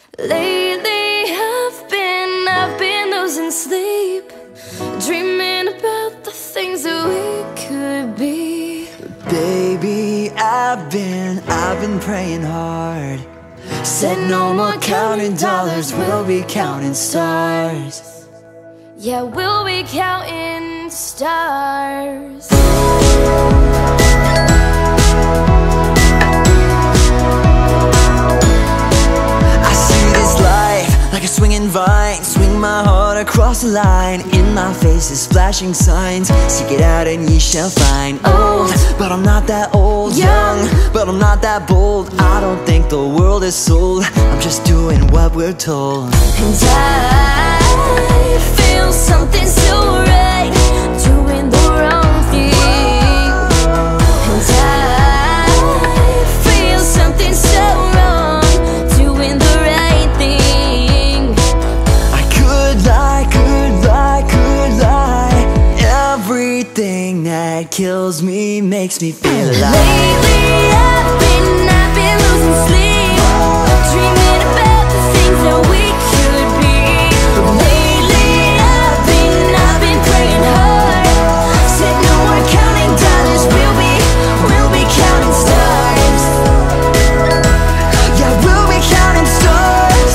Lately I've been losing sleep, dreaming about the things that we could be. Baby, I've been praying hard. Said no more counting dollars, we'll be counting stars. Yeah, we'll be counting stars. I see this life like a swinging vine, swing my heart across the line. In my face is flashing signs, seek it out and ye shall find. Old, but I'm not that old. Young, but I'm not that bold. I don't think the world is sold, I'm just doing what we're told. And I feel something so right, doing the wrong thing. And I feel something so wrong, doing the right thing. I could lie, could lie, could lie. Everything that kills me makes me feel alive. Lately I've been losing sleep, dreaming about the things that we could be. Lately I've been praying hard, said no more counting dollars, we'll be counting stars. Yeah, we'll be counting stars.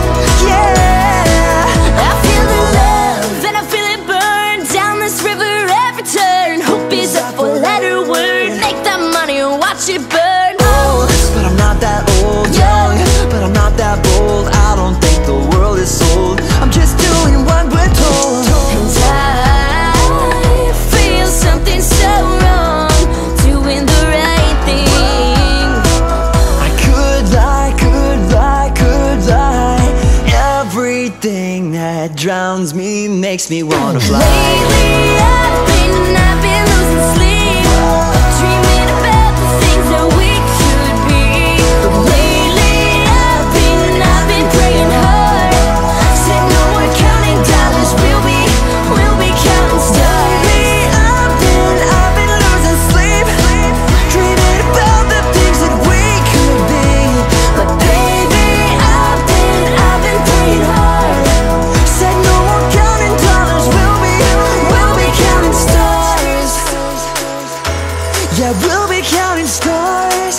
Yeah, I feel the love and I feel it burn down this river every turn. Hope is a four-letter word, make that money and watch it burn. old, but I'm not that old. Young, but I'm not that bold. I don't think the world is sold, I'm just doing what we're told. And I feel something so wrong, doing the right thing. I could lie, could lie, could lie. Everything that drowns me makes me wanna fly. Lately I've been losing sleep, dreaming about the things that we could be. Lately I've been praying hard, said no more counting dollars, we'll be counting stars. I've been losing sleep, dreaming about the things that we could be. But baby, I've been praying hard, Said no more counting dollars, we'll be counting stars. Yeah, we'll be counting stars.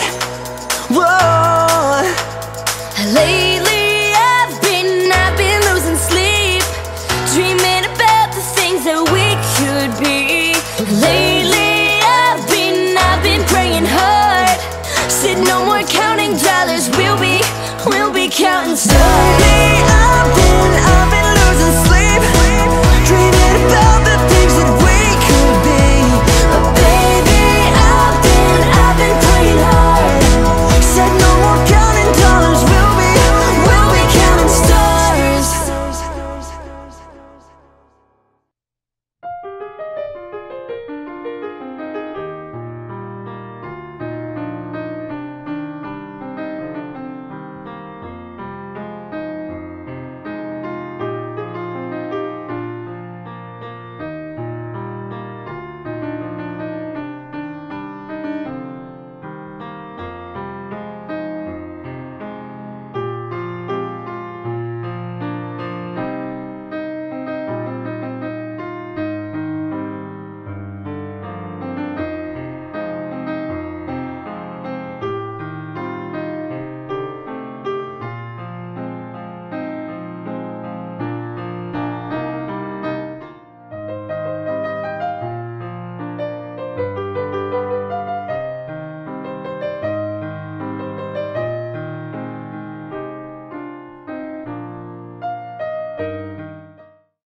Whoa. lately I've been losing sleep, dreaming about the things that we could be. Lately I've been praying hard, said no more counting dollars, we'll be counting stars.